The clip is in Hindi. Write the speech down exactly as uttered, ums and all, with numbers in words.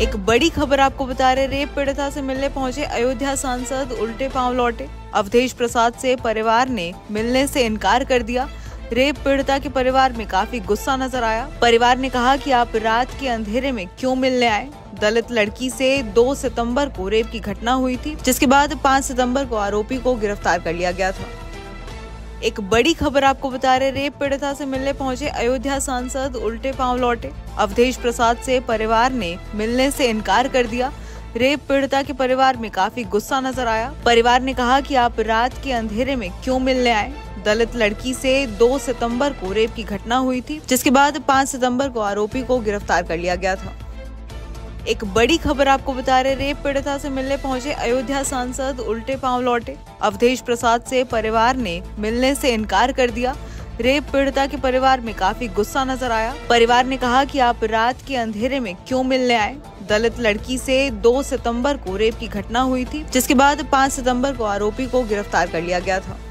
एक बड़ी खबर आपको बता रहे, रेप पीड़िता से मिलने पहुंचे अयोध्या सांसद उल्टे पांव लौटे। अवधेश प्रसाद से परिवार ने मिलने से इनकार कर दिया। रेप पीड़िता के परिवार में काफी गुस्सा नजर आया। परिवार ने कहा कि आप रात के अंधेरे में क्यों मिलने आए। दलित लड़की से दो सितंबर को रेप की घटना हुई थी, जिसके बाद पाँच सितंबर को आरोपी को गिरफ्तार कर लिया गया था। एक बड़ी खबर आपको बता रहे, रेप पीड़िता से मिलने पहुंचे अयोध्या सांसद उल्टे पांव लौटे। अवधेश प्रसाद से परिवार ने मिलने से इनकार कर दिया। रेप पीड़िता के परिवार में काफी गुस्सा नजर आया। परिवार ने कहा कि आप रात के अंधेरे में क्यों मिलने आए। दलित लड़की से दो सितंबर को रेप की घटना हुई थी, जिसके बाद पाँच सितंबर को आरोपी को गिरफ्तार कर लिया गया था। एक बड़ी खबर आपको बता रहे, रेप पीड़िता से मिलने पहुंचे अयोध्या सांसद उल्टे पांव लौटे। अवधेश प्रसाद से परिवार ने मिलने से इनकार कर दिया। रेप पीड़िता के परिवार में काफी गुस्सा नजर आया। परिवार ने कहा कि आप रात के अंधेरे में क्यों मिलने आए। दलित लड़की से दो सितंबर को रेप की घटना हुई थी, जिसके बाद पाँच सितंबर को आरोपी को गिरफ्तार कर लिया गया था।